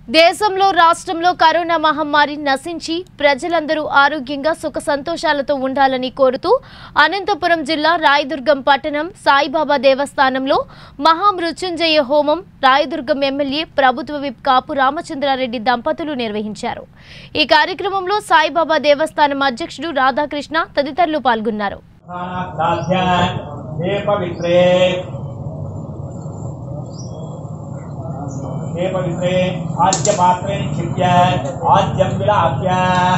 దేశంలో రాష్ట్రంలో కరోనా మహమ్మారి నశించి ప్రజలందరూ ఆరోగ్యంగా సుఖ సంతోషాలతో ఉండాలని కోరుతూ అనంతపురం జిల్లా రాయదుర్గం పట్టణం సాయిబాబా దేవస్థానంలో మహామృత్యుంజయ హోమం రాయదుర్గం ఎమ్మెల్యే ప్రభుత్వ విప్ కాపు రామచంద్రారెడ్డి దంపతులు నిర్వహించారు। ఈ కార్యక్రమంలో సాయిబాబా దేవస్థానం అధ్యక్షుడు రాధాకృష్ణ తదితరులు పాల్గొన్నారు। पवित्रे आद्य पात्रे निक्षिप्य आद्यं विलाप्य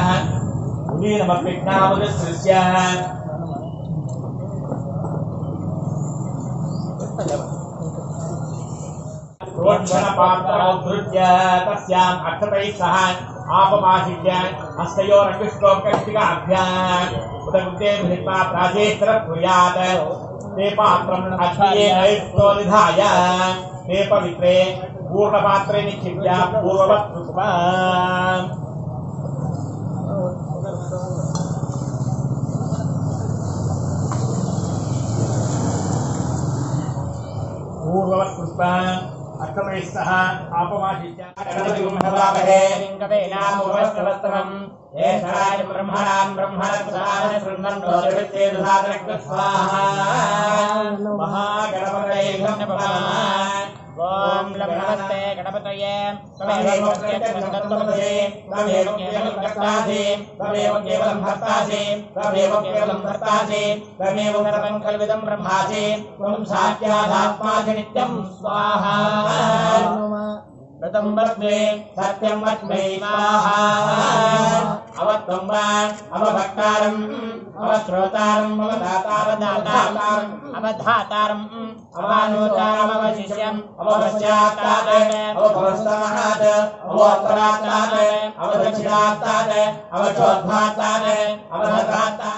उदीनमपिज्ञामुदसृज्य प्रोक्षणपात्रौद्धृत्य तस्याम् अक्षतैः सह आपमाशिष्य हस्तयोरङ्गुष्ठोपकष्टिकाभ्याम् उदकृते मिलित्वा प्राचेष्टरः कुर्यात् ते पात्रम् अग्निये निधाय ते पवित्रे पूर्णपात्रे निक्षिप्य पूर्ववत् कृत्वा अष्टमैः सह आपमाशिष्य गणपतिगुंहवामहे येषाय ब्रह्मणां ब्रह्मणस्वाहा शृण्वन्तो स्वाहा महागणपतये नमः। ओम नमस्ते गणपतये तमेव केवलं कर्तासि तमेव केवलं भर्तासि तमेव केवलं भर्तासि तमेव सर्वं कल्विदं ब्रह्मासि त्वं साक्षादात्मासि नित्यं स्वाहा। ऋतं वच्मे सत्यं वच्मे स्वाहा। अवत्वं वा अवभक्तारम् अवश्रोतारम् अवधातारम् अवधातारम् अवानोतारम् अवशिष्यम् अवपश्चात्तात् अवभवस्तमहात् अवोत्तरात्तात् अवदक्षिणात्तात् अवचोद्धात्तात् अवधतात्तात्